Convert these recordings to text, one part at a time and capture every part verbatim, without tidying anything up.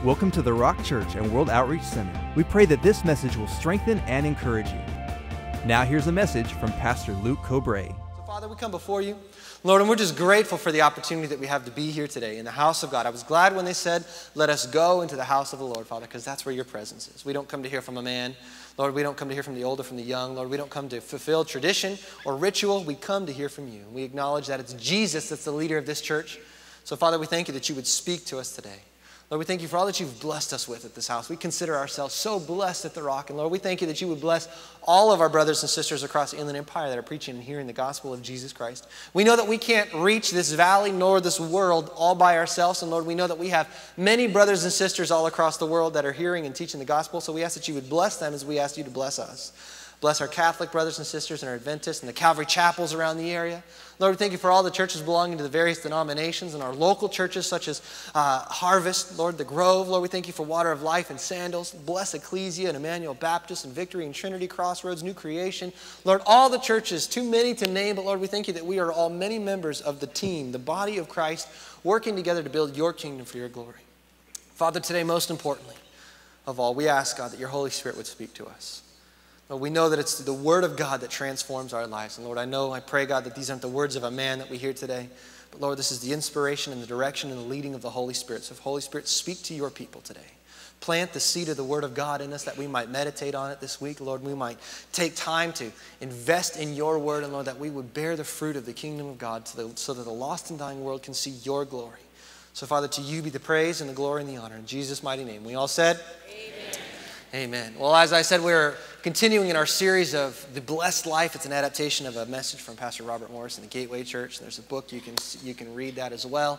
Welcome to the Rock Church and World Outreach Center. We pray that this message will strengthen and encourage you. Now here's a message from Pastor Luke Cobray. So Father, we come before you, Lord, and we're just grateful for the opportunity that we have to be here today in the house of God. I was glad when they said, let us go into the house of the Lord, Father, because that's where your presence is. We don't come to hear from a man. Lord, we don't come to hear from the old or from the young. Lord, we don't come to fulfill tradition or ritual. We come to hear from you. We acknowledge that it's Jesus that's the leader of this church. So Father, we thank you that you would speak to us today. Lord, we thank you for all that you've blessed us with at this house. We consider ourselves so blessed at the Rock. And Lord, we thank you that you would bless all of our brothers and sisters across the Inland Empire that are preaching and hearing the gospel of Jesus Christ. We know that we can't reach this valley nor this world all by ourselves. And Lord, we know that we have many brothers and sisters all across the world that are hearing and teaching the gospel. So we ask that you would bless them as we ask you to bless us. Bless our Catholic brothers and sisters and our Adventists and the Calvary chapels around the area. Lord, we thank you for all the churches belonging to the various denominations and our local churches such as uh, Harvest, Lord, the Grove. Lord, we thank you for Water of Life and Sandals. Bless Ecclesia and Emmanuel Baptist and Victory and Trinity, Crossroads, New Creation. Lord, all the churches, too many to name, but Lord, we thank you that we are all many members of the team, the body of Christ, working together to build your kingdom for your glory. Father, today, most importantly of all, we ask, God, that your Holy Spirit would speak to us. Lord, we know that it's the word of God that transforms our lives. And Lord, I know, I pray, God, that these aren't the words of a man that we hear today. But Lord, this is the inspiration and the direction and the leading of the Holy Spirit. So Holy Spirit, speak to your people today. Plant the seed of the word of God in us that we might meditate on it this week. Lord, we might take time to invest in your word. And Lord, that we would bear the fruit of the kingdom of God so that, so that the lost and dying world can see your glory. So Father, to you be the praise and the glory and the honor. In Jesus' mighty name. We all said? Amen. Amen. Well, as I said, we're continuing in our series of The Blessed Life. It's an adaptation of a message from Pastor Robert Morris in the Gateway Church. There's a book, you can, you can read that as well.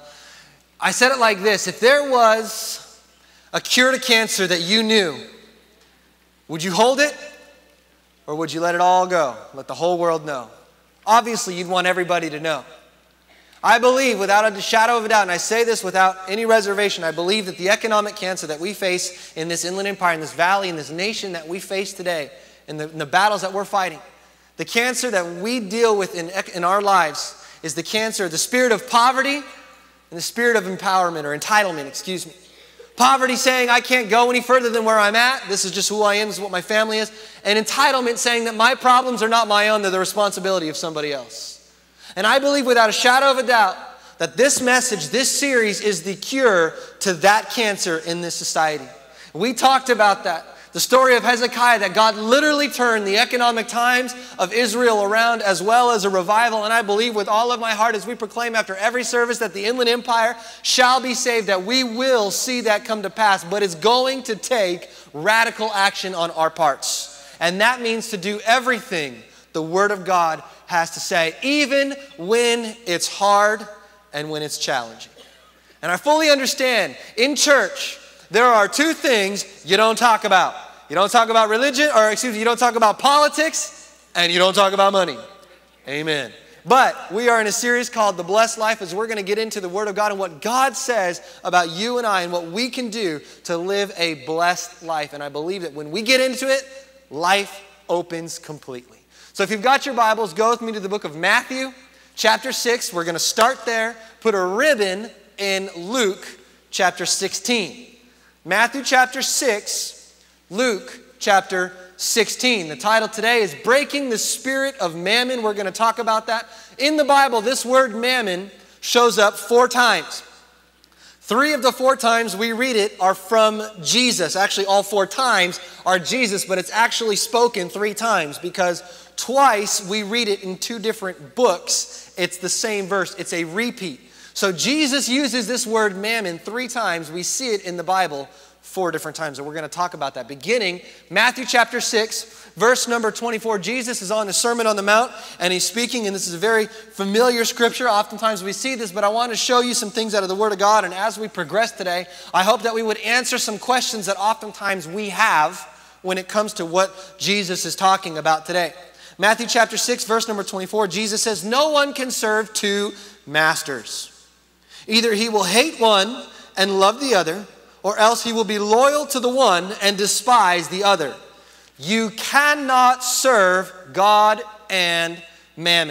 I said it like this: if there was a cure to cancer that you knew, would you hold it or would you let it all go? Let the whole world know? Obviously, you'd want everybody to know. I believe without a shadow of a doubt, and I say this without any reservation, I believe that the economic cancer that we face in this Inland Empire, in this valley, in this nation that we face today, in the, in the battles that we're fighting, the cancer that we deal with in, in our lives is the cancer, the spirit of poverty and the spirit of empowerment or entitlement, excuse me. Poverty saying I can't go any further than where I'm at. This is just who I am. This is what my family is. And entitlement saying that my problems are not my own. They're the responsibility of somebody else. And I believe without a shadow of a doubt that this message, this series is the cure to that cancer in this society. We talked about that. The story of Hezekiah, that God literally turned the economic times of Israel around as well as a revival. And I believe with all of my heart as we proclaim after every service that the Inland Empire shall be saved, that we will see that come to pass. But it's going to take radical action on our parts. And that means to do everything the Word of God has to say, even when it's hard and when it's challenging. And I fully understand, in church, there are two things you don't talk about. You don't talk about religion, or excuse me, you don't talk about politics, and you don't talk about money. Amen. But we are in a series called The Blessed Life, as we're going to get into the Word of God and what God says about you and I and what we can do to live a blessed life. And I believe that when we get into it, life opens completely. So if you've got your Bibles, go with me to the book of Matthew, chapter six. We're going to start there, put a ribbon in Luke, chapter sixteen. Matthew, chapter six, Luke, chapter sixteen. The title today is Breaking the Spirit of Mammon. We're going to talk about that. In the Bible, this word mammon shows up four times. Three of the four times we read it are from Jesus. Actually, all four times are Jesus, but it's actually spoken three times because twice we read it in two different books. It's the same verse. It's a repeat. So Jesus uses this word mammon three times. We see it in the Bible four different times. And we're going to talk about that. Beginning, Matthew chapter six, verse number twenty-four. Jesus is on the Sermon on the Mount and he's speaking. And this is a very familiar scripture. Oftentimes we see this, but I want to show you some things out of the Word of God. And as we progress today, I hope that we would answer some questions that oftentimes we have when it comes to what Jesus is talking about today. Matthew chapter six, verse number twenty-four, Jesus says, no one can serve two masters. Either he will hate one and love the other, or else he will be loyal to the one and despise the other. You cannot serve God and mammon.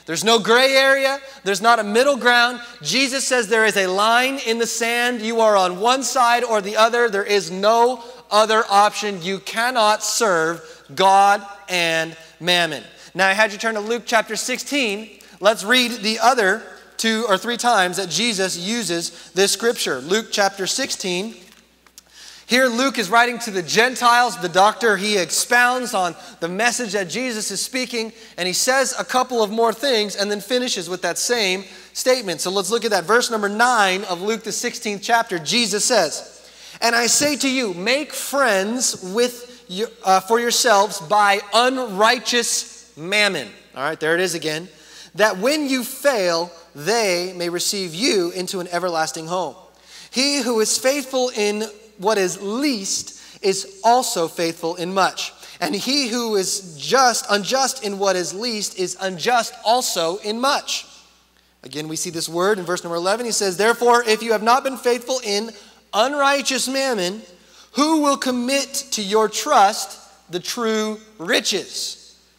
There's no gray area. There's not a middle ground. Jesus says there is a line in the sand. You are on one side or the other. There is no other option. You cannot serve God and mammon. Now, I had you turn to Luke chapter sixteen. Let's read the other two or three times that Jesus uses this scripture. Luke chapter sixteen. Here Luke is writing to the Gentiles, the doctor. He expounds on the message that Jesus is speaking, and he says a couple of more things and then finishes with that same statement. So let's look at that. Verse number nine of Luke the sixteenth chapter. Jesus says, "And I say to you, make friends with your, uh, for yourselves by unrighteous mammon." All right, there it is again. "That when you fail, they may receive you into an everlasting home. He who is faithful in what is least is also faithful in much. And he who is just, unjust in what is least is unjust also in much." Again, we see this word in verse number eleven. He says, "Therefore, if you have not been faithful in unrighteous mammon, who will commit to your trust the true riches?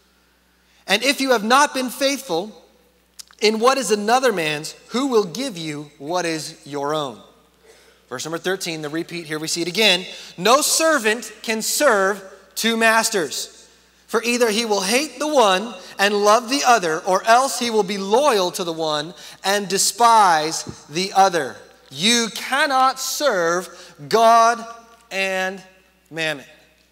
And if you have not been faithful in what is another man's, who will give you what is your own?" Verse number thirteen, the repeat, here we see it again. "No servant can serve two masters, for either he will hate the one and love the other, or else he will be loyal to the one and despise the other. You cannot serve God and mammon."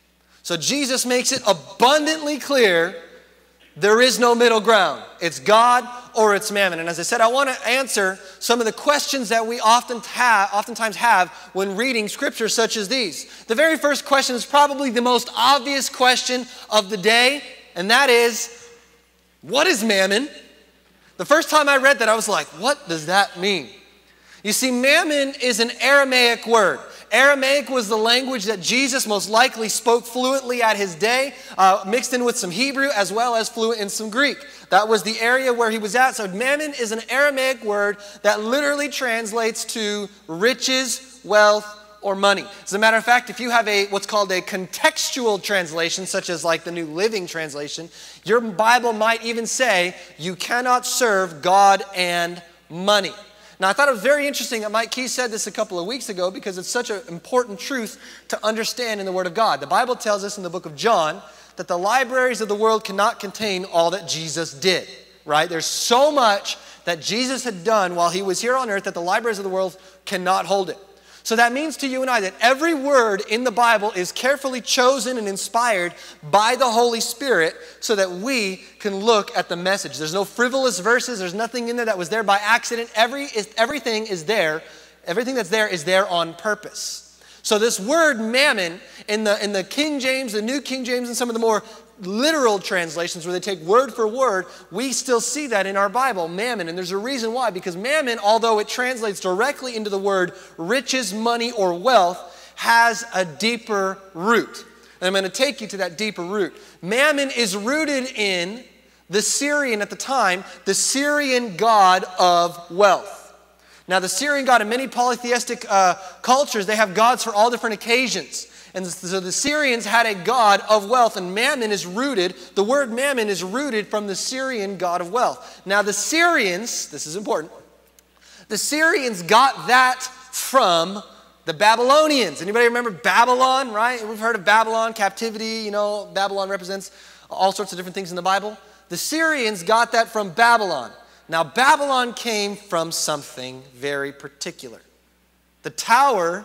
So Jesus makes it abundantly clear there is no middle ground. It's God or it's mammon. And as I said, I want to answer some of the questions that we often have, oftentimes have when reading scriptures such as these. The very first question is probably the most obvious question of the day, and that is, what is mammon? The first time I read that, I was like, what does that mean? You see, mammon is an Aramaic word. Aramaic was the language that Jesus most likely spoke fluently at his day, uh, mixed in with some Hebrew as well as fluent in some Greek. That was the area where he was at. So mammon is an Aramaic word that literally translates to riches, wealth, or money. As a matter of fact, if you have a what's called a contextual translation, such as like the New Living Translation, your Bible might even say you cannot serve God and money. Now, I thought it was very interesting that Mike Key said this a couple of weeks ago because it's such an important truth to understand in the Word of God. The Bible tells us in the book of John that the libraries of the world cannot contain all that Jesus did, right? There's so much that Jesus had done while he was here on earth that the libraries of the world cannot hold it. So that means to you and I that every word in the Bible is carefully chosen and inspired by the Holy Spirit so that we can look at the message. There's no frivolous verses. There's nothing in there that was there by accident. Every, is, everything is there. Everything that's there is there on purpose. So this word mammon in the, in the King James, the New King James, and some of the more literal translations where they take word for word, we still see that in our Bible, mammon. And there's a reason why, because mammon, although it translates directly into the word riches, money, or wealth, has a deeper root. And I'm going to take you to that deeper root. Mammon is rooted in the Syrian at the time, the Syrian god of wealth. Now, the Syrian god, in many polytheistic uh, cultures, they have gods for all different occasions. And so the Syrians had a god of wealth, and mammon is rooted, the word mammon is rooted from the Syrian god of wealth. Now the Syrians, this is important, the Syrians got that from the Babylonians. Anybody remember Babylon, right? We've heard of Babylon, captivity, you know, Babylon represents all sorts of different things in the Bible. The Syrians got that from Babylon. Now Babylon came from something very particular. The Tower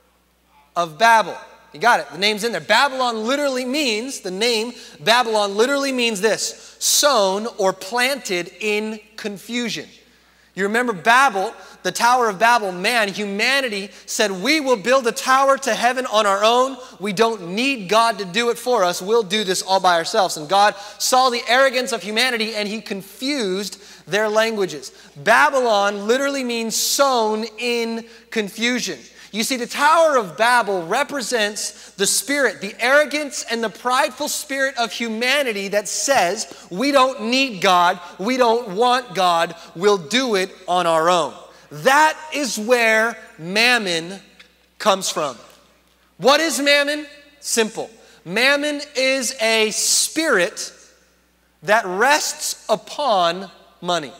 of Babel. You got it. The name's in there. Babylon literally means, the name Babylon literally means this: sown or planted in confusion. You remember Babel, the Tower of Babel, man, humanity said, we will build a tower to heaven on our own. We don't need God to do it for us. We'll do this all by ourselves. And God saw the arrogance of humanity and he confused their languages. Babylon literally means sown in confusion. You see, the Tower of Babel represents the spirit, the arrogance and the prideful spirit of humanity that says, we don't need God, we don't want God, we'll do it on our own. That is where mammon comes from. What is mammon? Simple. Mammon is a spirit that rests upon money.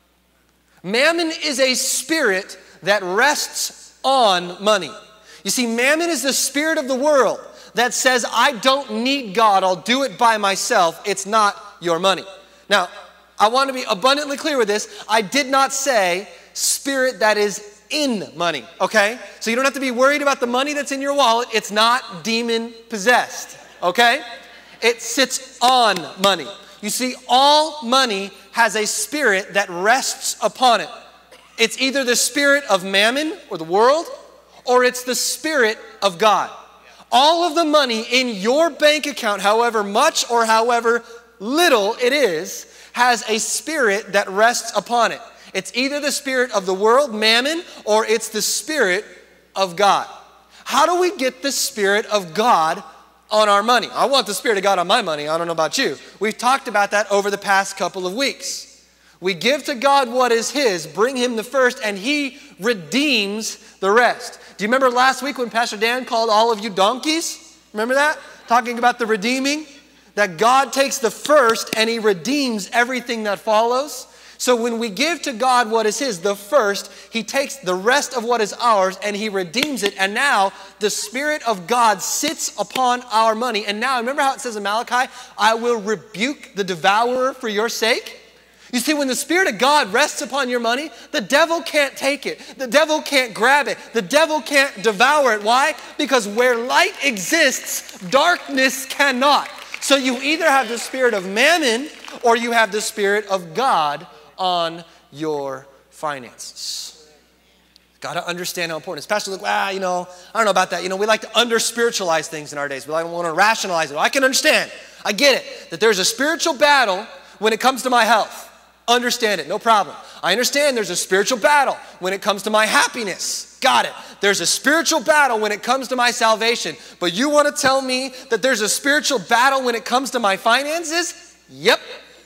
Mammon is a spirit that rests on money. You see, mammon is the spirit of the world that says, I don't need God, I'll do it by myself. It's not your money. Now, I want to be abundantly clear with this. I did not say spirit that is in money, okay? So you don't have to be worried about the money that's in your wallet. It's not demon possessed, okay? It sits on money. You see, all money has a spirit that rests upon it. It's either the spirit of mammon or the world, or it's the spirit of God. All of the money in your bank account, however much or however little it is, has a spirit that rests upon it. It's either the spirit of the world, mammon, or it's the spirit of God. How do we get the spirit of God on our money? I want the spirit of God on my money. I don't know about you. We've talked about that over the past couple of weeks. We give to God what is His, bring Him the first, and He redeems the rest. Do you remember last week when Pastor Dan called all of you donkeys? Remember that? Talking about the redeeming? That God takes the first and He redeems everything that follows. So when we give to God what is His, the first, He takes the rest of what is ours and He redeems it. And now the Spirit of God sits upon our money. And now, remember how it says in Malachi, I will rebuke the devourer for your sake? You see, when the Spirit of God rests upon your money, the devil can't take it. The devil can't grab it. The devil can't devour it. Why? Because where light exists, darkness cannot. So you either have the spirit of mammon or you have the spirit of God on your finances. Got to understand how important it is. Pastor Luke, ah, you know, I don't know about that. You know, we like to under-spiritualize things in our days. We like to want to rationalize it. Well, I can understand. I get it. That there's a spiritual battle when it comes to my health. Understand it, no problem. I understand there's a spiritual battle when it comes to my happiness. Got it. There's a spiritual battle when it comes to my salvation. But you want to tell me that there's a spiritual battle when it comes to my finances? Yep.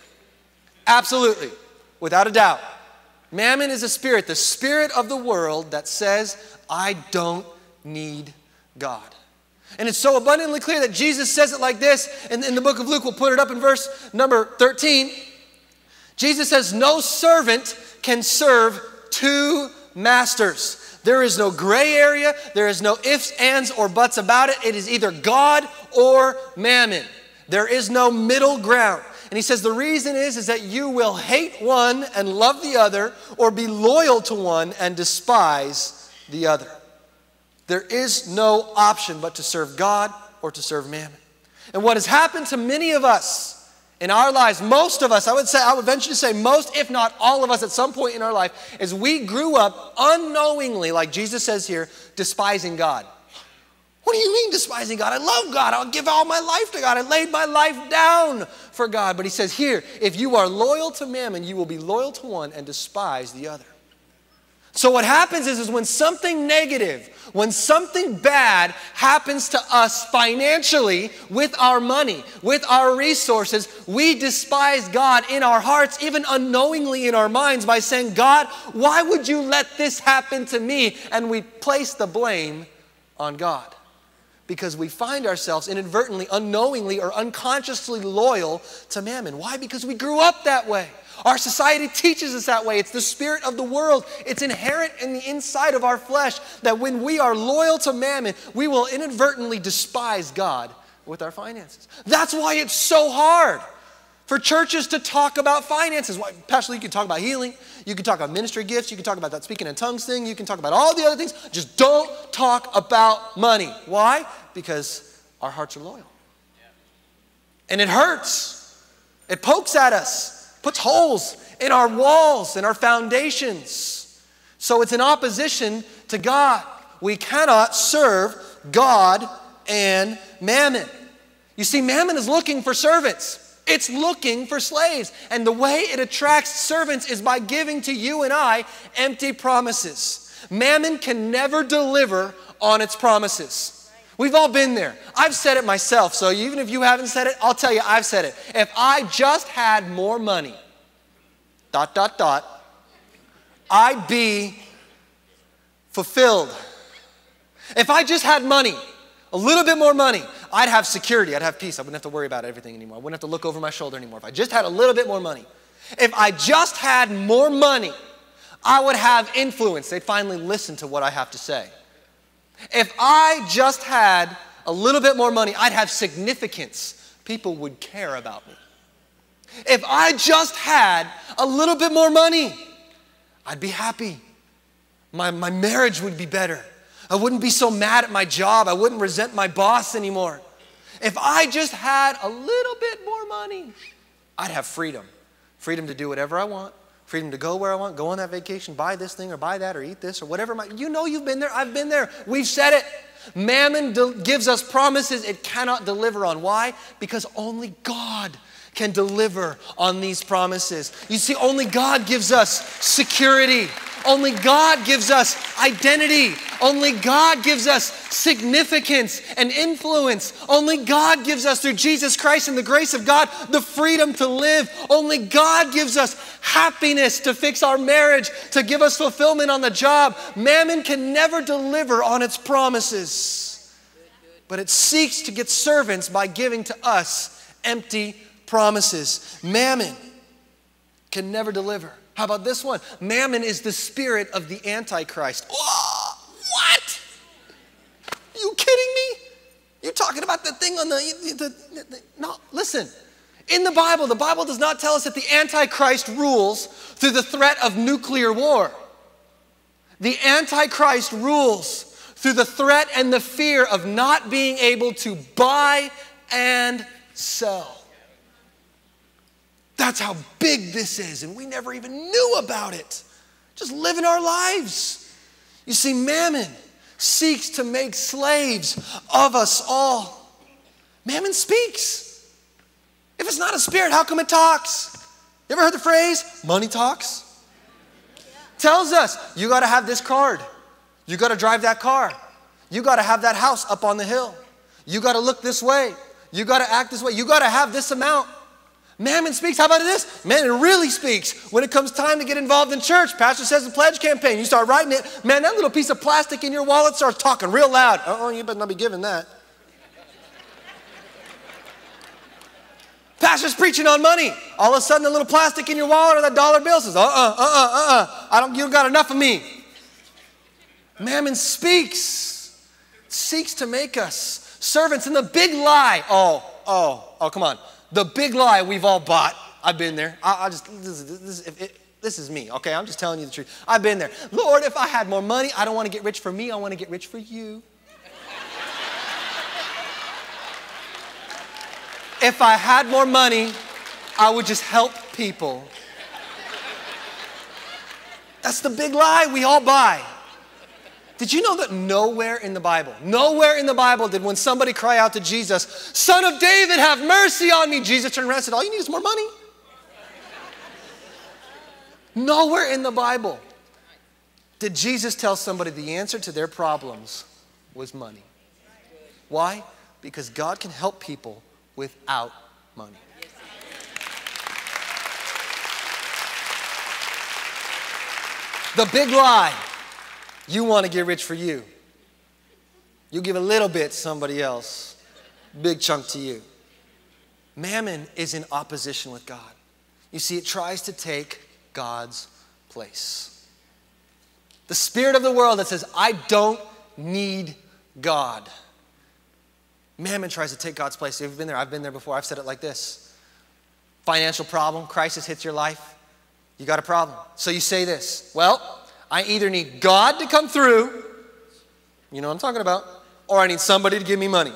Absolutely. Without a doubt. Mammon is a spirit, the spirit of the world that says, I don't need God. And it's so abundantly clear that Jesus says it like this in, in the book of Luke. We'll put it up in verse number thirteen. Jesus says, no servant can serve two masters. There is no gray area. There is no ifs, ands, or buts about it. It is either God or mammon. There is no middle ground. And he says the reason is, is that you will hate one and love the other, or be loyal to one and despise the other. There is no option but to serve God or to serve mammon. And what has happened to many of us in our lives, most of us, I would say, I would venture to say most, if not all of us at some point in our life, is we grew up unknowingly, like Jesus says here, despising God. What do you mean despising God? I love God. I'll give all my life to God. I laid my life down for God. But he says here, if you are loyal to mammon, you will be loyal to one and despise the other. So what happens is, is when something negative, when something bad happens to us financially with our money, with our resources, we despise God in our hearts, even unknowingly in our minds, by saying, God, why would you let this happen to me? And we place the blame on God. Because we find ourselves inadvertently, unknowingly, or unconsciously loyal to mammon. Why? Because we grew up that way. Our society teaches us that way. It's the spirit of the world. It's inherent in the inside of our flesh that when we are loyal to mammon, we will inadvertently despise God with our finances. That's why it's so hard for churches to talk about finances. Why, Pastor Lee, you can talk about healing. You can talk about ministry gifts. You can talk about that speaking in tongues thing. You can talk about all the other things. Just don't talk about money. Why? Because our hearts are loyal. And it hurts. It pokes at us. Puts holes in our walls and our foundations. So it's in opposition to God. We cannot serve God and mammon. You see, mammon is looking for servants. It's looking for slaves. And the way it attracts servants is by giving to you and I empty promises. Mammon can never deliver on its promises. We've all been there. I've said it myself, so even if you haven't said it, I'll tell you I've said it. If I just had more money, dot, dot, dot, I'd be fulfilled. If I just had money, a little bit more money, I'd have security. I'd have peace. I wouldn't have to worry about everything anymore. I wouldn't have to look over my shoulder anymore. If I just had a little bit more money. If I just had more money, I would have influence. They'd finally listen to what I have to say. If I just had a little bit more money, I'd have significance. People would care about me. If I just had a little bit more money, I'd be happy. My, my marriage would be better. I wouldn't be so mad at my job. I wouldn't resent my boss anymore. If I just had a little bit more money, I'd have freedom. Freedom to do whatever I want. Freedom to go where I want, go on that vacation, buy this thing or buy that or eat this or whatever. My, you know you've been there. I've been there. We've said it. Mammon de- gives us promises it cannot deliver on. Why? Because only God can deliver on these promises. You see, only God gives us security. Only God gives us identity. Only God gives us significance and influence. Only God gives us, through Jesus Christ and the grace of God, the freedom to live. Only God gives us happiness to fix our marriage, to give us fulfillment on the job. Mammon can never deliver on its promises, but it seeks to get servants by giving to us empty promises. Mammon can never deliver. How about this one? Mammon is the spirit of the Antichrist. Whoa, what? Are you kidding me? You're talking about the thing on the, the, the, the... No, listen. In the Bible, the Bible does not tell us that the Antichrist rules through the threat of nuclear war. The Antichrist rules through the threat and the fear of not being able to buy and sell. That's how big this is, and we never even knew about it. Just living our lives. You see, Mammon seeks to make slaves of us all. Mammon speaks. If it's not a spirit, how come it talks? You ever heard the phrase, money talks? Tells us, you got to have this card. You got to drive that car. You got to have that house up on the hill. You got to look this way. You got to act this way. You got to have this amount. Mammon speaks. How about this? Mammon really speaks. When it comes time to get involved in church, pastor says the pledge campaign. You start writing it. Man, that little piece of plastic in your wallet starts talking real loud. Uh-oh, you better not be giving that. Pastor's preaching on money. All of a sudden, the little plastic in your wallet or that dollar bill says, uh-uh, uh-uh, uh-uh. I don't, you don't got enough of me. Mammon speaks. Seeks to make us servants. And the big lie, oh, oh, oh, come on. The big lie we've all bought. I've been there. I, I just, this, this, this, if it, this is me, okay? I'm just telling you the truth. I've been there. Lord, if I had more money, I don't want to get rich for me. I want to get rich for you. If I had more money, I would just help people. That's the big lie we all buy. Did you know that nowhere in the Bible, nowhere in the Bible did when somebody cry out to Jesus, Son of David, have mercy on me, Jesus turned around and said, all you need is more money. Nowhere in the Bible did Jesus tell somebody the answer to their problems was money. Why? Because God can help people without money. The big lie. You want to get rich for you. You give a little bit to somebody else. Big chunk to you. Mammon is in opposition with God. You see, it tries to take God's place. The spirit of the world that says, I don't need God. Mammon tries to take God's place. You've been there. I've been there before. I've said it like this. Financial problem, crisis hits your life. You got a problem. So you say this, well, I either need God to come through, you know what I'm talking about, or I need somebody to give me money.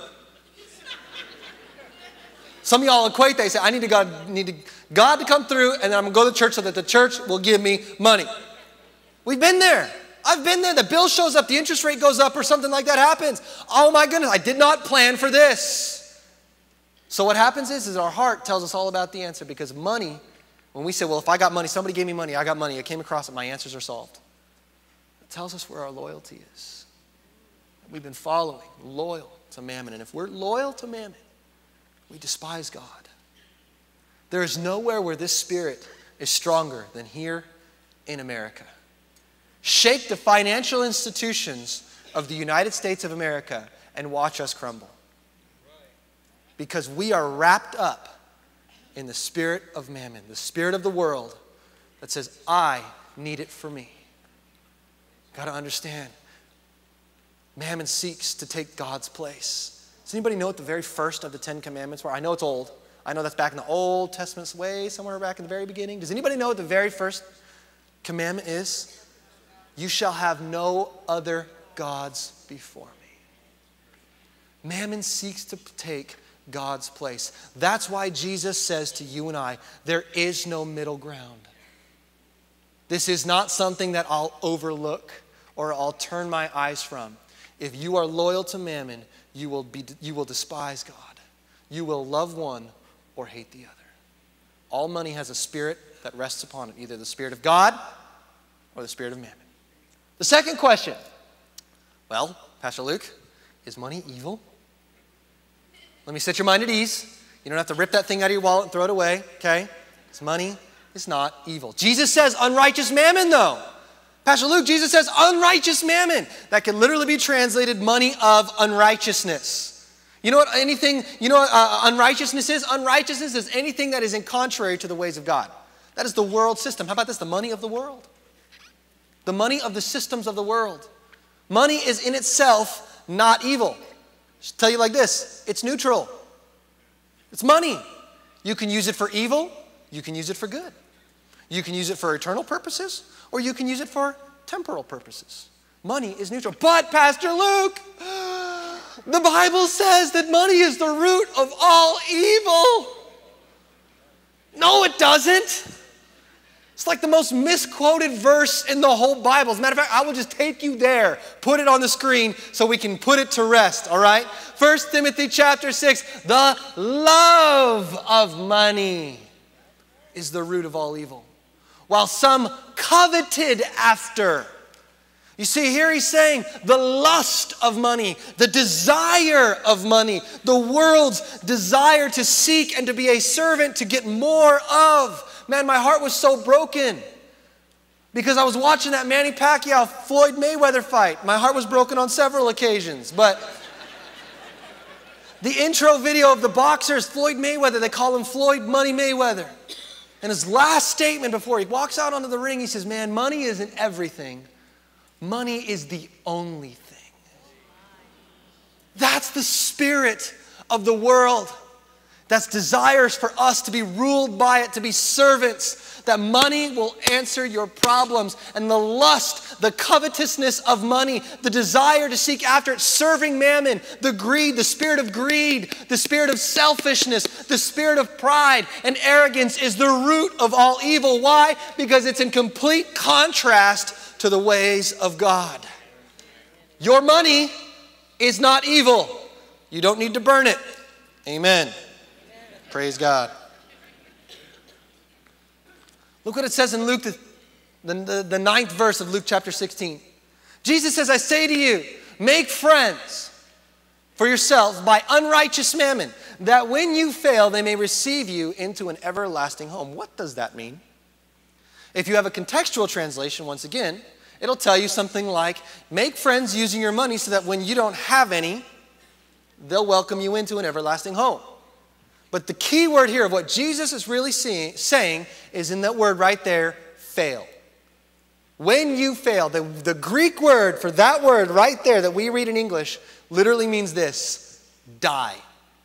Some of y'all equate that. Say, I need, to God, need to, God to come through, and then I'm going to go to church so that the church will give me money. We've been there. I've been there. The bill shows up, the interest rate goes up, or something like that happens. Oh my goodness, I did not plan for this. So what happens is, is our heart tells us all about the answer, because money, when we say, well, if I got money, somebody gave me money, I got money, I came across it, my answers are solved. It tells us where our loyalty is. We've been following, loyal to Mammon. And if we're loyal to Mammon, we despise God. There is nowhere where this spirit is stronger than here in America. Shake the financial institutions of the United States of America and watch us crumble. Because we are wrapped up in the spirit of mammon, the spirit of the world that says, I need it for me. Got to understand, mammon seeks to take God's place. Does anybody know what the very first of the Ten Commandments were? I know it's old. I know that's back in the Old Testament way, somewhere back in the very beginning. Does anybody know what the very first commandment is? You shall have no other gods before me. Mammon seeks to take God's place. That's why Jesus says to you and I, there is no middle ground. This is not something that I'll overlook or I'll turn my eyes from. If you are loyal to mammon, you will be, you will despise God. You will love one or hate the other. All money has a spirit that rests upon it, either the spirit of God or the spirit of mammon. The second question, well, Pastor Luke, is money evil? Let me set your mind at ease. You don't have to rip that thing out of your wallet and throw it away, okay? It's money is not evil. Jesus says unrighteous mammon, though. Pastor Luke, Jesus says unrighteous mammon. That can literally be translated money of unrighteousness. You know what anything, you know what uh, unrighteousness is? Unrighteousness is anything that is in contrary to the ways of God. That is the world system. How about this? The money of the world. The money of the systems of the world. Money is in itself not evil. Just tell you like this, it's neutral. It's money. You can use it for evil, you can use it for good. You can use it for eternal purposes, or you can use it for temporal purposes. Money is neutral. But Pastor Luke, the Bible says that money is the root of all evil. No, it doesn't. It's like the most misquoted verse in the whole Bible. As a matter of fact, I will just take you there, put it on the screen so we can put it to rest, all right? First Timothy chapter six, the love of money is the root of all evil, while some coveted after. You see, here he's saying the lust of money, the desire of money, the world's desire to seek and to be a servant to get more of. Man, my heart was so broken because I was watching that Manny Pacquiao Floyd Mayweather fight. My heart was broken on several occasions, but the intro video of the boxers, Floyd Mayweather, they call him Floyd Money Mayweather. And his last statement before he walks out onto the ring, he says, man, money isn't everything. Money is the only thing. That's the spirit of the world. That's desires for us to be ruled by it, to be servants, that money will answer your problems. And the lust, the covetousness of money, the desire to seek after it, serving mammon, the greed, the spirit of greed, the spirit of selfishness, the spirit of pride and arrogance is the root of all evil. Why? Because it's in complete contrast to the ways of God. Your money is not evil. You don't need to burn it. Amen. Praise God. Look what it says in Luke, the, the, the ninth verse of Luke chapter sixteen. Jesus says, I say to you, make friends for yourselves by unrighteous mammon, that when you fail, they may receive you into an everlasting home. What does that mean? If you have a contextual translation, once again, it'll tell you something like, make friends using your money so that when you don't have any, they'll welcome you into an everlasting home. But the key word here of what Jesus is really seeing, saying is in that word right there, fail. When you fail, the, the Greek word for that word right there that we read in English literally means this, die,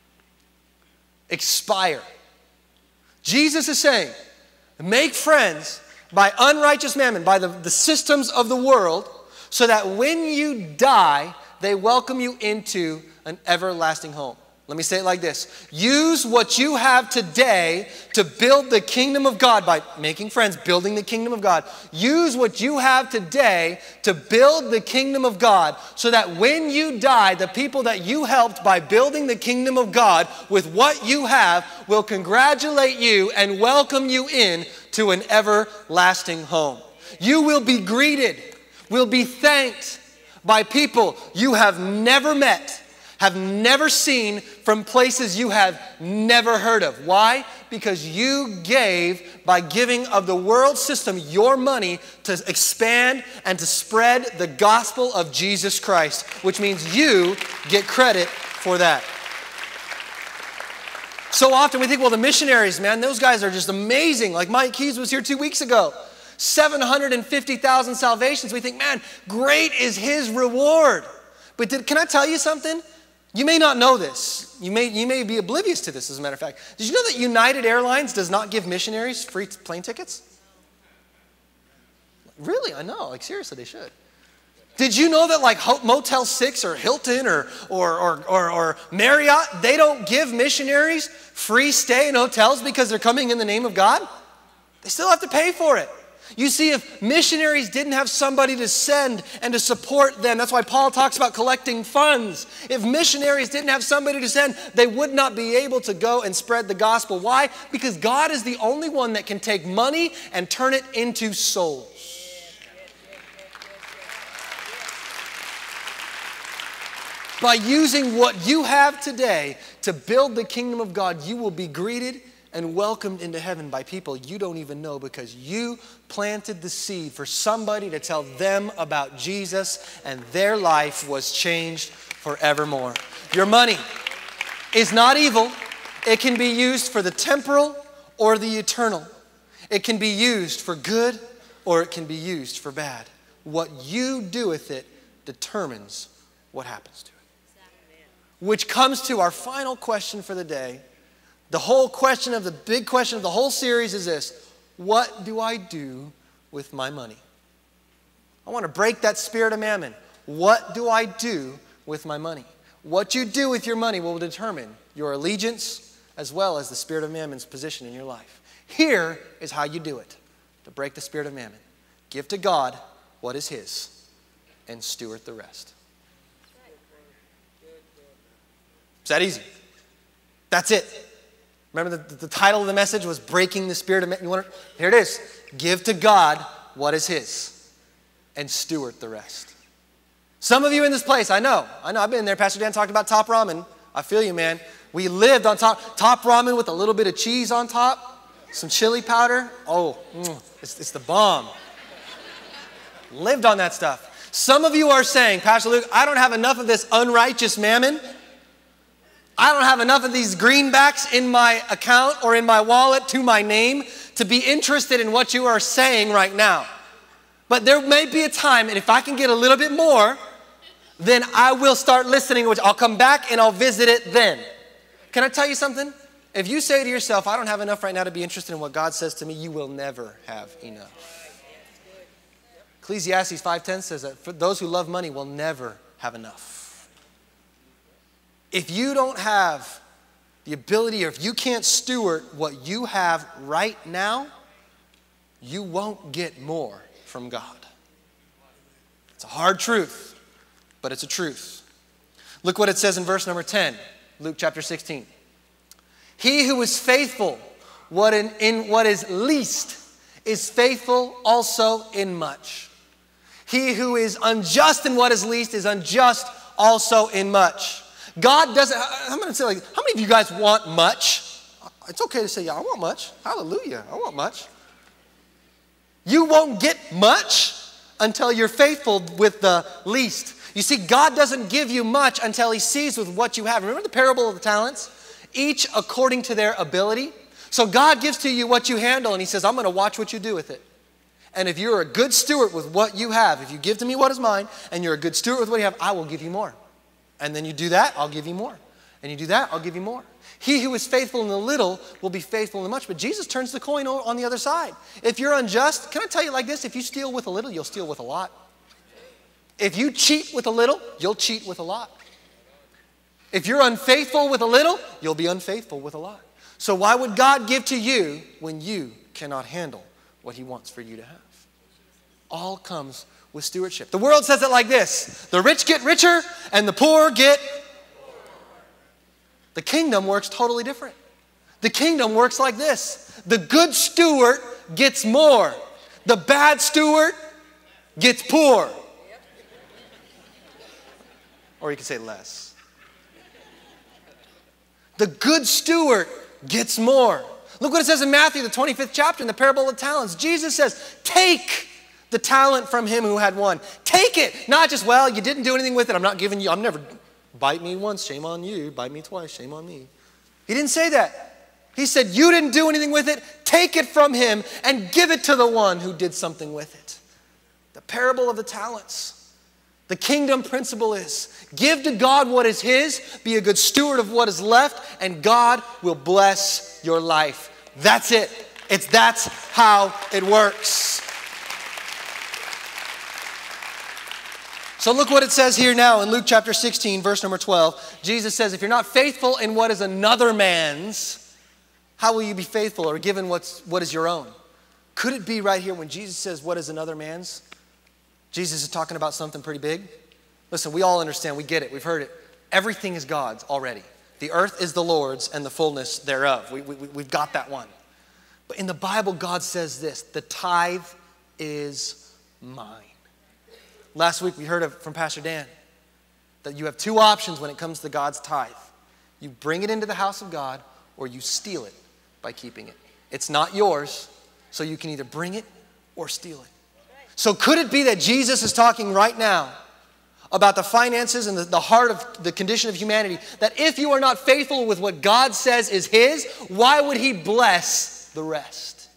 expire. Jesus is saying, make friends by unrighteous mammon, by the, the systems of the world, so that when you die, they welcome you into an everlasting home. Let me say it like this. Use what you have today to build the kingdom of God by making friends, building the kingdom of God. Use what you have today to build the kingdom of God so that when you die, the people that you helped by building the kingdom of God with what you have will congratulate you and welcome you in to an everlasting home. You will be greeted, will be thanked by people you have never met, have never seen, from places you have never heard of. Why? Because you gave, by giving of the world system, your money to expand and to spread the gospel of Jesus Christ, which means you get credit for that. So often we think, well, the missionaries, man, those guys are just amazing. Like Mike Keys was here two weeks ago. seven hundred fifty thousand salvations. We think, man, great is his reward. But did, can I tell you something? You may not know this. You may, you may be oblivious to this, as a matter of fact. Did you know that United Airlines does not give missionaries free plane tickets? Really? I know. Like, seriously, they should. Did you know that like Motel six or Hilton or, or, or, or, or Marriott, they don't give missionaries free stay in hotels because they're coming in the name of God? They still have to pay for it. You see, if missionaries didn't have somebody to send and to support them, that's why Paul talks about collecting funds. If missionaries didn't have somebody to send, they would not be able to go and spread the gospel. Why? Because God is the only one that can take money and turn it into souls. By using what you have today to build the kingdom of God, you will be greeted and welcomed into heaven by people you don't even know because you planted the seed for somebody to tell them about Jesus and their life was changed forevermore. Your money is not evil. It can be used for the temporal or the eternal. It can be used for good or it can be used for bad. What you do with it determines what happens to it. Which comes to our final question for the day. The whole question of the big question of the whole series is this: what do I do with my money? I want to break that spirit of mammon. What do I do with my money? What you do with your money will determine your allegiance as well as the spirit of mammon's position in your life. Here is how you do it to break the spirit of mammon. Give to God what is his and steward the rest. It's that easy. That's it. Remember the, the title of the message was Breaking the Spirit of Man. You want to, here it is. Give to God what is his and steward the rest. Some of you in this place, I know. I know. I've been there. Pastor Dan talked about Top Ramen. I feel you, man. We lived on top. Top Ramen with a little bit of cheese on top. Some chili powder. Oh, mm, it's, it's the bomb. Lived on that stuff. Some of you are saying, Pastor Luke, I don't have enough of this unrighteous mammon. I don't have enough of these greenbacks in my account or in my wallet to my name to be interested in what you are saying right now. But there may be a time, and if I can get a little bit more, then I will start listening. Which I'll come back and I'll visit it then. Can I tell you something? If you say to yourself, I don't have enough right now to be interested in what God says to me, you will never have enough. Ecclesiastes five ten says that for those who love money will never have enough. If you don't have the ability, or if you can't steward what you have right now, you won't get more from God. It's a hard truth, but it's a truth. Look what it says in verse number ten, Luke chapter sixteen. He who is faithful what in, in what is least is faithful also in much. He who is unjust in what is least is unjust also in much. God doesn't, I'm going to say like, how many of you guys want much? It's okay to say, yeah, I want much. Hallelujah, I want much. You won't get much until you're faithful with the least. You see, God doesn't give you much until he sees with what you have. Remember the parable of the talents? Each according to their ability. So God gives to you what you handle, and he says, I'm going to watch what you do with it. And if you're a good steward with what you have, if you give to me what is mine, and you're a good steward with what you have, I will give you more. And then you do that, I'll give you more. And you do that, I'll give you more. He who is faithful in the little will be faithful in the much. But Jesus turns the coin on the other side. If you're unjust, can I tell you like this? If you steal with a little, you'll steal with a lot. If you cheat with a little, you'll cheat with a lot. If you're unfaithful with a little, you'll be unfaithful with a lot. So why would God give to you when you cannot handle what he wants for you to have? All comes with stewardship. The world says it like this: the rich get richer and the poor get. The kingdom works totally different. The kingdom works like this: the good steward gets more. The bad steward gets poor. Or you could say less. The good steward gets more. Look what it says in Matthew, the twenty-fifth chapter, in the parable of talents. Jesus says, take the talent from him who had one. Take it. Not just, well, you didn't do anything with it. I'm not giving you, I'm never, bite me once, shame on you. Bite me twice, shame on me. He didn't say that. He said, you didn't do anything with it. Take it from him and give it to the one who did something with it. The parable of the talents. The kingdom principle is, give to God what is his, be a good steward of what is left, and God will bless your life. That's it. It's that's how it works. So look what it says here now in Luke chapter sixteen, verse number twelve. Jesus says, if you're not faithful in what is another man's, how will you be faithful or given what's, what is your own? Could it be right here when Jesus says, what is another man's? Jesus is talking about something pretty big. Listen, we all understand, we get it, we've heard it. Everything is God's already. The earth is the Lord's and the fullness thereof. We, we, we've got that one. But in the Bible, God says this, the tithe is mine. Last week we heard of, from Pastor Dan that you have two options when it comes to God's tithe. You bring it into the house of God or you steal it by keeping it. It's not yours, so you can either bring it or steal it. So could it be that Jesus is talking right now about the finances and the, the heart of the condition of humanity, that if you are not faithful with what God says is his, why would he bless the rest?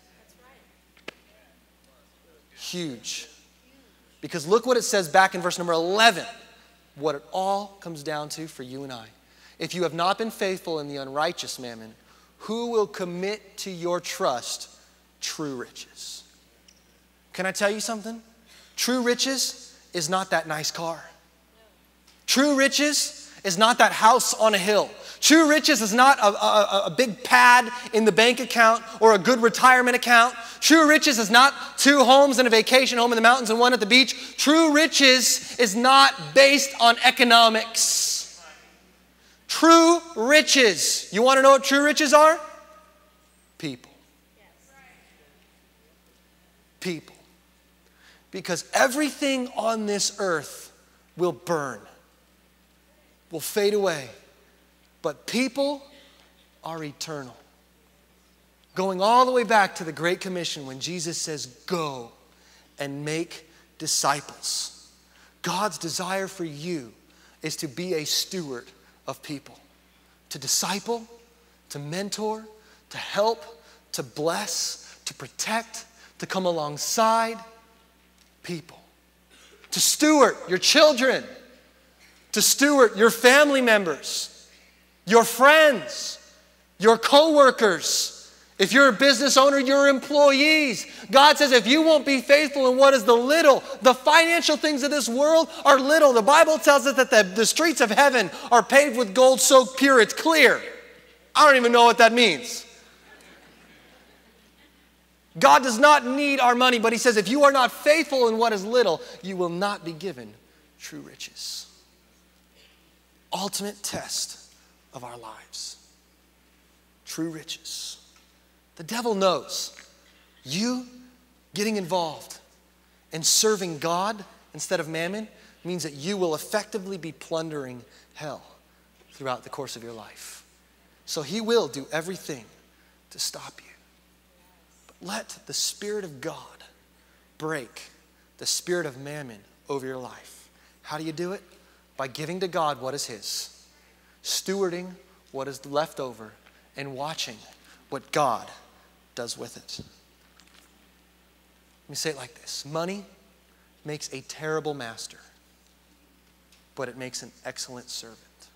Huge. Because look what it says back in verse number eleven, what it all comes down to for you and I. If you have not been faithful in the unrighteous mammon, who will commit to your trust true riches? Can I tell you something? True riches is not that nice car. True riches is not that house on a hill. True riches is not a, a, a big pad in the bank account or a good retirement account. True riches is not two homes and a vacation home in the mountains and one at the beach. True riches is not based on economics. True riches. You want to know what true riches are? People. People. Because everything on this earth will burn, will fade away. But people are eternal. Going all the way back to the Great Commission when Jesus says, go and make disciples. God's desire for you is to be a steward of people. To disciple, to mentor, to help, to bless, to protect, to come alongside people. To steward your children. To steward your family members. Your friends, your co-workers, if you're a business owner, your employees. God says if you won't be faithful in what is the little, the financial things of this world are little. The Bible tells us that the, the streets of heaven are paved with gold so pure it's clear. I don't even know what that means. God does not need our money, but he says if you are not faithful in what is little, you will not be given true riches. Ultimate test of our lives. True riches. The devil knows you getting involved in serving God instead of mammon means that you will effectively be plundering hell throughout the course of your life. So he will do everything to stop you. But let the Spirit of God break the spirit of mammon over your life. How do you do it? By giving to God what is his. Stewarding what is left over and watching what God does with it. Let me say it like this. Money makes a terrible master, but it makes an excellent servant.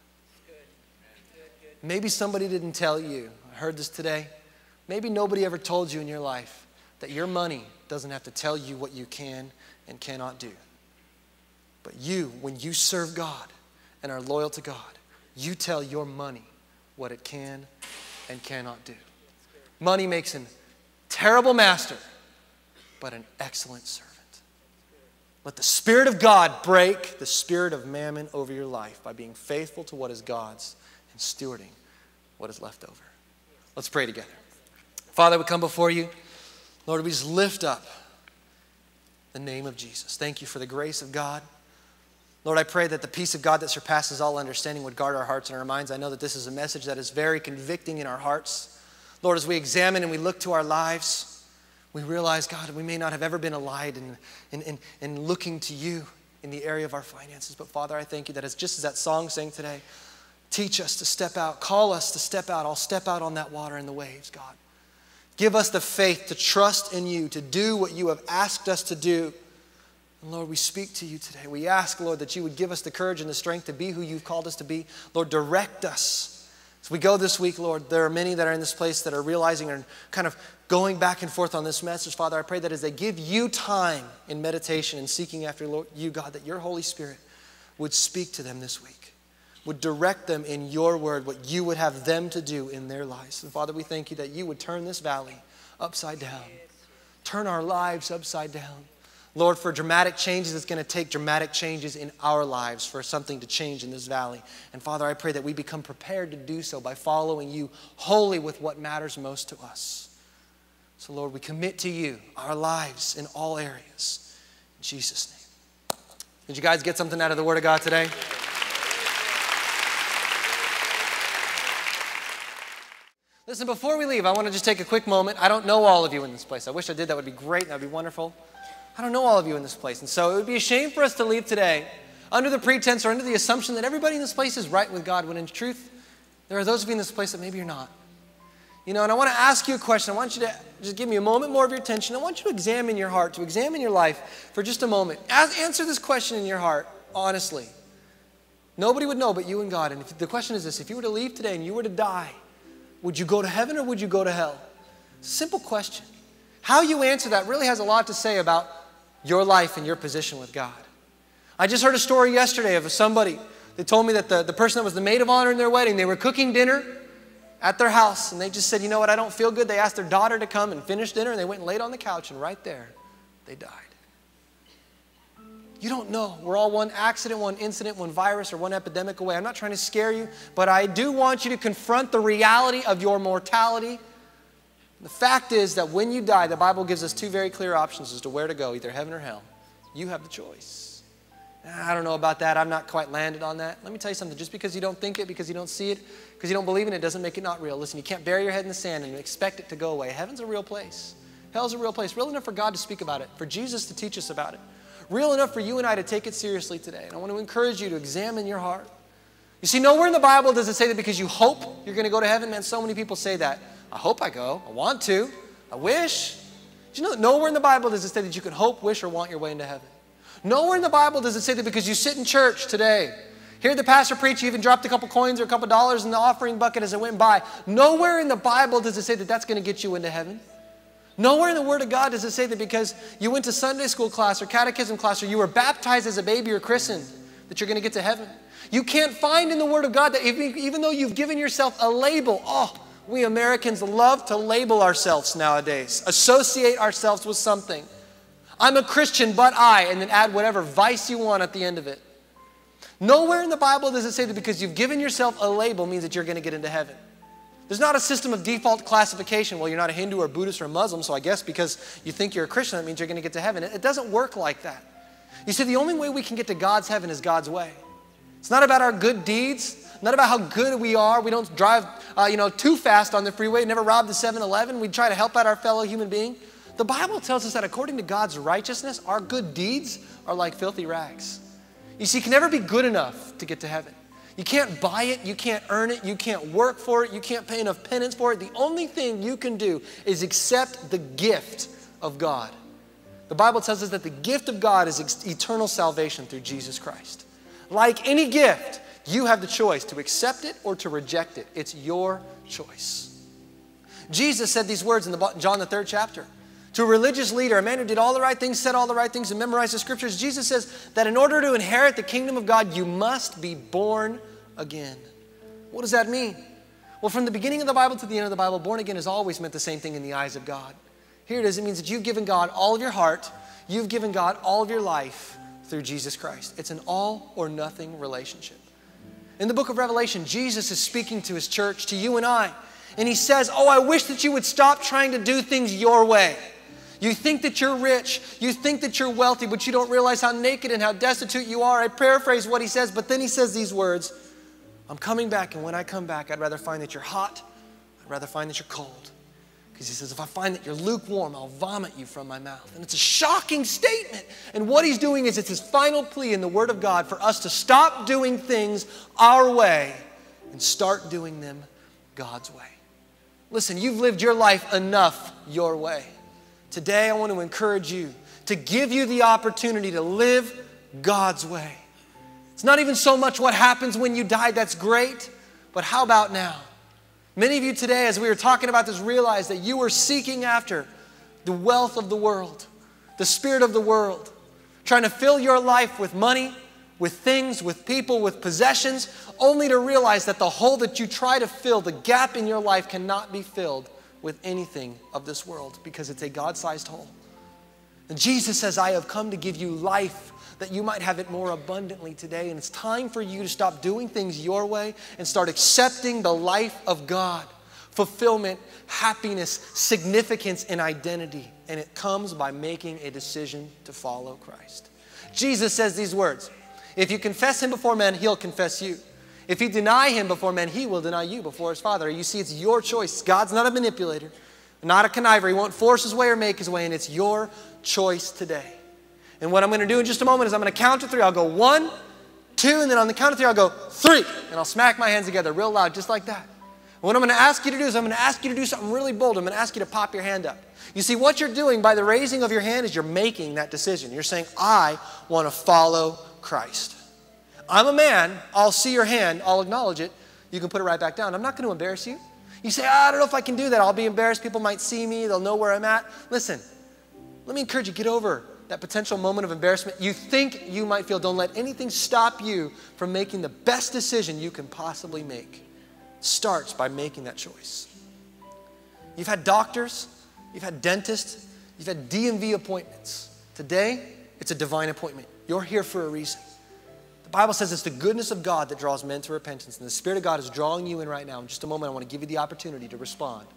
Maybe somebody didn't tell you, I heard this today, maybe nobody ever told you in your life that your money doesn't have to tell you what you can and cannot do. But you, when you serve God and are loyal to God, you tell your money what it can and cannot do. Money makes a terrible master, but an excellent servant. Let the Spirit of God break the spirit of mammon over your life by being faithful to what is God's and stewarding what is left over. Let's pray together. Father, we come before you. Lord, we just lift up the name of Jesus. Thank you for the grace of God. Lord, I pray that the peace of God that surpasses all understanding would guard our hearts and our minds. I know that this is a message that is very convicting in our hearts. Lord, as we examine and we look to our lives, we realize, God, we may not have ever been allied in, in, in, in looking to you in the area of our finances. But Father, I thank you that it's just as that song sang today, Teach us to step out. Call us to step out. I'll step out on that water and the waves, God. Give us the faith to trust in you, to do what you have asked us to do. And Lord, we speak to you today. We ask, Lord, that you would give us the courage and the strength to be who you've called us to be. Lord, direct us. As we go this week, Lord, there are many that are in this place that are realizing and kind of going back and forth on this message. Father, I pray that as they give you time in meditation and seeking after Lord, you, God, that your Holy Spirit would speak to them this week, would direct them in your word, what you would have them to do in their lives. And Father, we thank you that you would turn this valley upside down, turn our lives upside down. Lord, for dramatic changes, it's going to take dramatic changes in our lives for something to change in this valley. And Father, I pray that we become prepared to do so by following you wholly with what matters most to us. So Lord, we commit to you our lives in all areas. In Jesus' name. Did you guys get something out of the Word of God today? Listen, before we leave, I want to just take a quick moment. I don't know all of you in this place. I wish I did. That would be great. That would be wonderful. I don't know all of you in this place. And so it would be a shame for us to leave today under the pretense or under the assumption that everybody in this place is right with God, when in truth, there are those of you in this place that maybe you're not. You know, and I want to ask you a question. I want you to just give me a moment more of your attention. I want you to examine your heart, to examine your life for just a moment. As, answer this question in your heart, honestly. Nobody would know but you and God. And if, the question is this: if you were to leave today and you were to die, would you go to heaven or would you go to hell? It's a simple question. How you answer that really has a lot to say about your life and your position with God. I just heard a story yesterday of somebody. They told me that the, the person that was the maid of honor in their wedding, they were cooking dinner at their house, and they just said, you know what, I don't feel good. They asked their daughter to come and finish dinner, and they went and laid on the couch, and right there, they died. You don't know. We're all one accident, one incident, one virus, or one epidemic away. I'm not trying to scare you, but I do want you to confront the reality of your mortality. The fact is that when you die, the Bible gives us two very clear options as to where to go, either heaven or hell. You have the choice. I don't know about that. I'm not quite landed on that. Let me tell you something. Just because you don't think it, because you don't see it, because you don't believe in it, doesn't make it not real. Listen, you can't bury your head in the sand and expect it to go away. Heaven's a real place. Hell's a real place. Real enough for God to speak about it, for Jesus to teach us about it. Real enough for you and I to take it seriously today. And I want to encourage you to examine your heart. You see, nowhere in the Bible does it say that because you hope you're going to go to heaven. Man, so many people say that. I hope I go. I want to. I wish. Do you know that nowhere in the Bible does it say that you can hope, wish, or want your way into heaven? Nowhere in the Bible does it say that because you sit in church today, hear the pastor preach, you even dropped a couple coins or a couple dollars in the offering bucket as it went by. Nowhere in the Bible does it say that that's going to get you into heaven. Nowhere in the Word of God does it say that because you went to Sunday school class or catechism class or you were baptized as a baby or christened that you're going to get to heaven. You can't find in the Word of God that even, even though you've given yourself a label, oh, we Americans love to label ourselves nowadays, associate ourselves with something. I'm a Christian, but I, and then add whatever vice you want at the end of it. Nowhere in the Bible does it say that because you've given yourself a label means that you're going to get into heaven. There's not a system of default classification. Well, you're not a Hindu or Buddhist or Muslim, so I guess because you think you're a Christian, that means you're going to get to heaven. It doesn't work like that. You see, the only way we can get to God's heaven is God's way. It's not about our good deeds, not about how good we are. We don't drive uh, you know, too fast on the freeway, never rob the seven eleven. We try to help out our fellow human being. The Bible tells us that according to God's righteousness, our good deeds are like filthy rags. You see, you can never be good enough to get to heaven. You can't buy it, you can't earn it, you can't work for it, you can't pay enough penance for it. The only thing you can do is accept the gift of God. The Bible tells us that the gift of God is eternal salvation through Jesus Christ. Like any gift, you have the choice to accept it or to reject it. It's your choice. Jesus said these words in the John the third chapter. To a religious leader, a man who did all the right things, said all the right things, and memorized the scriptures, Jesus says that in order to inherit the kingdom of God, you must be born again. What does that mean? Well, from the beginning of the Bible to the end of the Bible, born again has always meant the same thing in the eyes of God. Here it is. It means that you've given God all of your heart. You've given God all of your life through Jesus Christ. It's an all or nothing relationship. In the book of Revelation, Jesus is speaking to his church, to you and I, and he says, oh, I wish that you would stop trying to do things your way. You think that you're rich, you think that you're wealthy, but you don't realize how naked and how destitute you are. I paraphrase what he says, but then he says these words, I'm coming back, and when I come back, I'd rather find that you're hot, I'd rather find that you're cold. Because he says, if I find that you're lukewarm, I'll vomit you from my mouth. And it's a shocking statement. And what he's doing is it's his final plea in the Word of God for us to stop doing things our way and start doing them God's way. Listen, you've lived your life enough your way. Today, I want to encourage you to give you the opportunity to live God's way. It's not even so much what happens when you die, that's great, but how about now? Many of you today, as we were talking about this, realized that you were seeking after the wealth of the world, the spirit of the world, trying to fill your life with money, with things, with people, with possessions, only to realize that the hole that you try to fill, the gap in your life, cannot be filled with anything of this world because it's a God-sized hole. And Jesus says, I have come to give you life that you might have it more abundantly today. And it's time for you to stop doing things your way and start accepting the life of God. Fulfillment, happiness, significance, and identity. And it comes by making a decision to follow Christ. Jesus says these words, if you confess him before men, he'll confess you. If you deny him before men, he will deny you before his Father. You see, it's your choice. God's not a manipulator, not a conniver. He won't force his way or make his way, and it's your choice today. And what I'm going to do in just a moment is I'm going to count to three. I'll go one, two, and then on the count of three, I'll go three. And I'll smack my hands together real loud, just like that. And what I'm going to ask you to do is I'm going to ask you to do something really bold. I'm going to ask you to pop your hand up. You see, what you're doing by the raising of your hand is you're making that decision. You're saying, I want to follow Christ. I'm a man. I'll see your hand. I'll acknowledge it. You can put it right back down. I'm not going to embarrass you. You say, oh, I don't know if I can do that. I'll be embarrassed. People might see me. They'll know where I'm at. Listen, let me encourage you, get over that potential moment of embarrassment you think you might feel. Don't let anything stop you from making the best decision you can possibly make. It starts by making that choice. You've had doctors, you've had dentists, you've had D M V appointments. Today, it's a divine appointment. You're here for a reason. The Bible says it's the goodness of God that draws men to repentance, and the Spirit of God is drawing you in right now. In just a moment, I want to give you the opportunity to respond.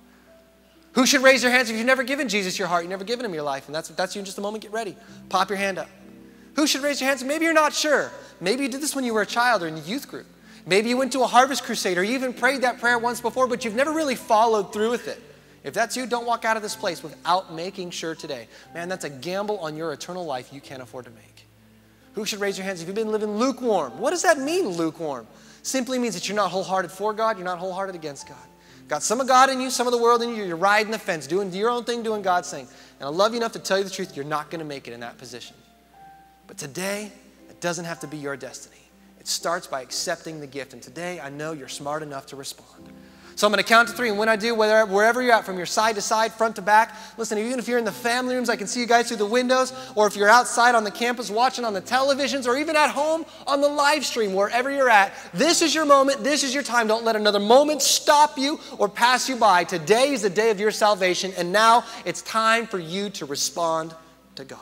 Who should raise their hands if you've never given Jesus your heart? You've never given him your life. And that's, if that's you in just a moment, get ready. Pop your hand up. Who should raise your hands? Maybe you're not sure. Maybe you did this when you were a child or in a youth group. Maybe you went to a harvest crusade or you even prayed that prayer once before, but you've never really followed through with it. If that's you, don't walk out of this place without making sure today. Man, that's a gamble on your eternal life you can't afford to make. Who should raise your hands if you've been living lukewarm? What does that mean, lukewarm? Simply means that you're not wholehearted for God, you're not wholehearted against God. Got some of God in you, some of the world in you. You're riding the fence, doing your own thing, doing God's thing. And I love you enough to tell you the truth, you're not going to make it in that position. But today, it doesn't have to be your destiny. It starts by accepting the gift. And today, I know you're smart enough to respond. So I'm going to count to three, and when I do, whether, wherever you're at, from your side to side, front to back, listen, even if you're in the family rooms, I can see you guys through the windows, or if you're outside on the campus watching on the televisions, or even at home on the live stream, wherever you're at, this is your moment, this is your time. Don't let another moment stop you or pass you by. Today is the day of your salvation, and now it's time for you to respond to God.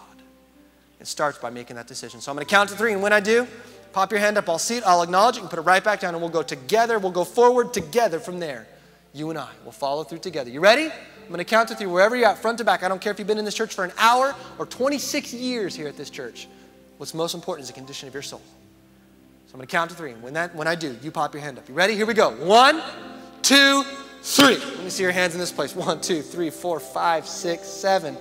It starts by making that decision. So I'm going to count to three, and when I do, pop your hand up. I'll see it. I'll acknowledge it. You can put it right back down, and we'll go together. We'll go forward together from there. You and I will follow through together. You ready? I'm going to count to three wherever you're at, front to back. I don't care if you've been in this church for an hour or twenty-six years here at this church. What's most important is the condition of your soul. So I'm going to count to three. And when, that, when I do, you pop your hand up. You ready? Here we go. One, two, three. Let me see your hands in this place. One, two, three, four, five, six, seven.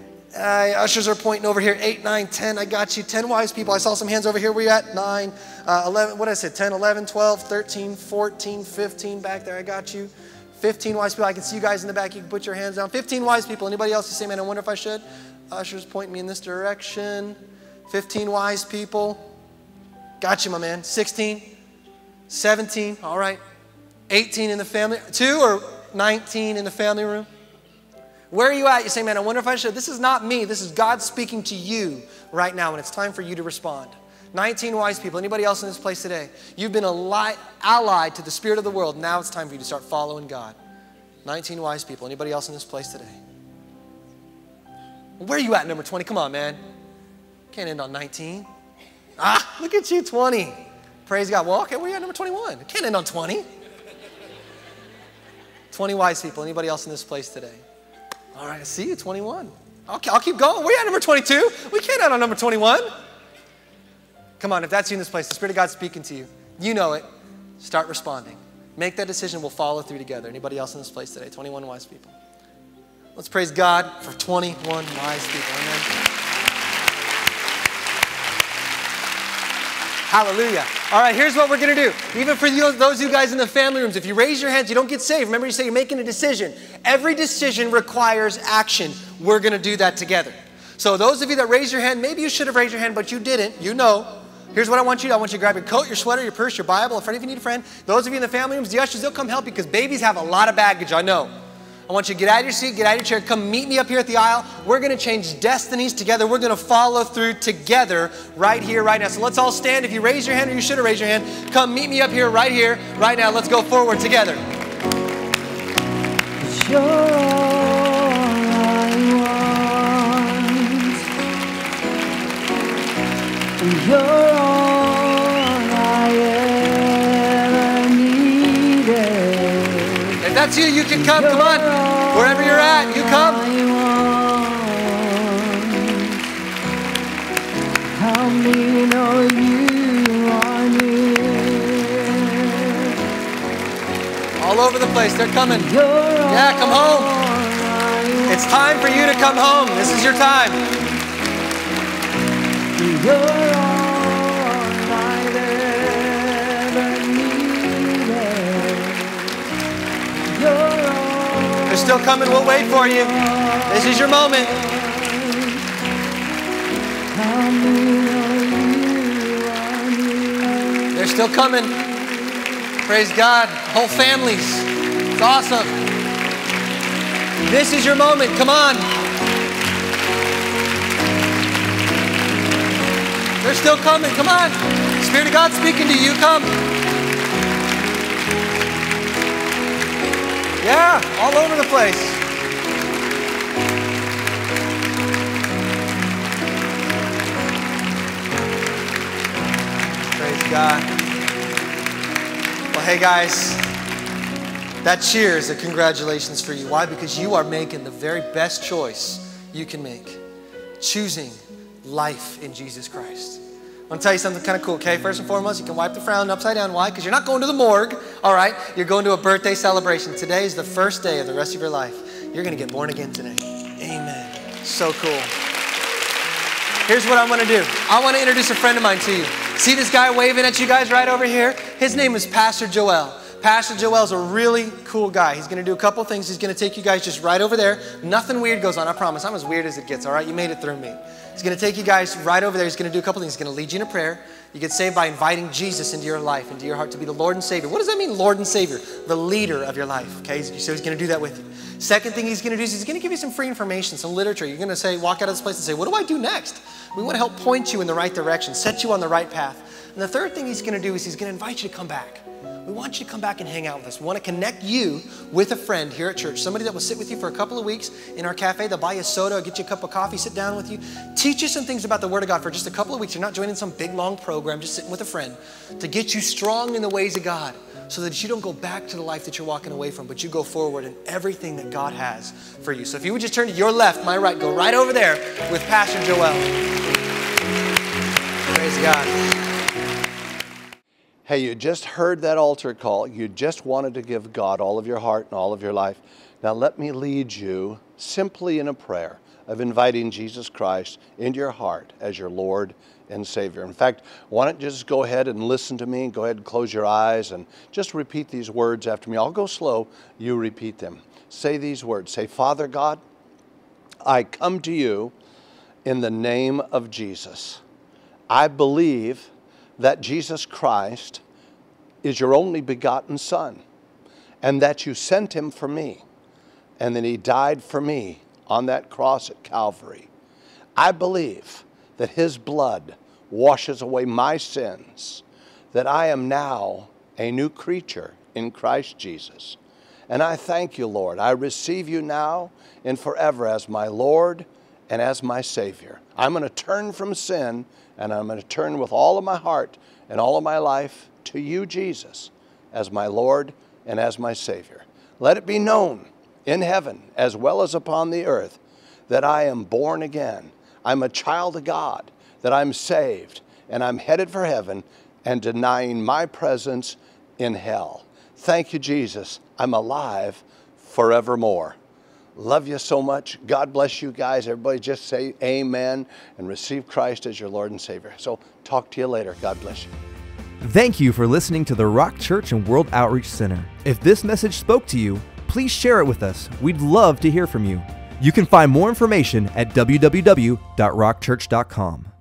Uh, ushers are pointing over here. Eight, nine, ten. I got you. Ten wise people. I saw some hands over here. Where you at? Nine, uh, eleven. What did I say? ten, eleven, twelve, thirteen, fourteen, fifteen. Back there. I got you. fifteen wise people. I can see you guys in the back. You can put your hands down. fifteen wise people. Anybody else say, man, I wonder if I should? Ushers pointing me in this direction. fifteen wise people. Got you, my man. sixteen, seventeen. All right. eighteen in the family. Two or nineteen in the family room. Where are you at? You say, man, I wonder if I should. This is not me. This is God speaking to you right now, and it's time for you to respond. nineteen wise people. Anybody else in this place today? You've been ally, allied to the spirit of the world. Now it's time for you to start following God. nineteen wise people. Anybody else in this place today? Where are you at, number twenty? Come on, man. Can't end on nineteen. Ah, look at you, twenty. Praise God. Well, okay, where are you at, number twenty-one? Can't end on twenty. twenty wise people. Anybody else in this place today? All right, I see you, twenty-one. Okay, I'll keep going. Where are you at, number twenty-two? We can't end on number twenty-one. Come on, if that's you in this place, the Spirit of God's speaking to you. You know it. Start responding. Make that decision. We'll follow through together. Anybody else in this place today? twenty-one wise people. Let's praise God for twenty-one wise people. Amen. Hallelujah. All right, here's what we're going to do. Even for you, those of you guys in the family rooms, if you raise your hands, you don't get saved. Remember, you say you're making a decision. Every decision requires action. We're going to do that together. So those of you that raise your hand, maybe you should have raised your hand, but you didn't. You know. Here's what I want you to do. I want you to grab your coat, your sweater, your purse, your Bible. If you need a friend, those of you in the family rooms, the ushers, they'll come help you because babies have a lot of baggage, I know. I want you to get out of your seat, get out of your chair, come meet me up here at the aisle. We're going to change destinies together. We're going to follow through together right here, right now. So let's all stand. If you raise your hand, or you should have raised your hand, come meet me up here, right here, right now. Let's go forward together. You're all I want. You're all I ever needed. If that's you, you can come. Come on. Wherever you're at, you come. Help me know you are near. All over the place. They're coming. Yeah, come home. It's time for you to come home. This is your time. You're all I've ever needed. You're all They're still coming. We'll wait for you. This is your moment. They're still coming. Praise God. Whole families. It's awesome. This is your moment. Come on. They're still coming. Come on. Spirit of God speaking to you. Come. Yeah, all over the place. Praise God. Well, hey guys, that cheer is a congratulations for you. Why? Because you are making the very best choice you can make. Choosing life in Jesus Christ. I want to tell you something kind of cool, okay? First and foremost, you can wipe the frown upside down. Why? Because you're not going to the morgue, all right? You're going to a birthday celebration. Today is the first day of the rest of your life. You're going to get born again today. Amen. So cool. Here's what I want to do. I want to introduce a friend of mine to you. See this guy waving at you guys right over here? His name is Pastor Joel. Pastor Joel's a really cool guy. He's going to do a couple things. He's going to take you guys just right over there. Nothing weird goes on, I promise. I'm as weird as it gets, all right? You made it through me. He's going to take you guys right over there. He's going to do a couple things. He's going to lead you in a prayer. You get saved by inviting Jesus into your life, into your heart, to be the Lord and Savior. What does that mean, Lord and Savior? The leader of your life, okay? So he's going to do that with you. Second thing he's going to do is he's going to give you some free information, some literature. You're going to say, walk out of this place and say, what do I do next? We want to help point you in the right direction, set you on the right path. And the third thing he's going to do is he's going to invite you to come back. We want you to come back and hang out with us. We want to connect you with a friend here at church, somebody that will sit with you for a couple of weeks in our cafe. They'll buy you a soda, get you a cup of coffee, sit down with you, teach you some things about the Word of God for just a couple of weeks. You're not joining some big, long program, just sitting with a friend to get you strong in the ways of God so that you don't go back to the life that you're walking away from, but you go forward in everything that God has for you. So if you would just turn to your left, my right, go right over there with Pastor Joel. Praise God. Hey, you just heard that altar call. You just wanted to give God all of your heart and all of your life. Now let me lead you simply in a prayer of inviting Jesus Christ into your heart as your Lord and Savior. In fact, why don't you just go ahead and listen to me. Go ahead and close your eyes and just repeat these words after me. I'll go slow. You repeat them. Say these words. Say, Father God, I come to you in the name of Jesus. I believe that Jesus Christ is your only begotten Son, and that you sent him for me, and that he died for me on that cross at Calvary. I believe that his blood washes away my sins, that I am now a new creature in Christ Jesus. And I thank you, Lord. I receive you now and forever as my Lord and as my Savior. I'm going to turn from sin, and I'm going to turn with all of my heart and all of my life to you, Jesus, as my Lord and as my Savior. Let it be known in heaven as well as upon the earth that I am born again. I'm a child of God, that I'm saved, and I'm headed for heaven and denying my presence in hell. Thank you, Jesus. I'm alive forevermore. Love you so much. God bless you guys. Everybody just say amen and receive Christ as your Lord and Savior. So talk to you later. God bless you. Thank you for listening to the Rock Church and World Outreach Center. If this message spoke to you, please share it with us. We'd love to hear from you. You can find more information at w w w dot rock church dot com.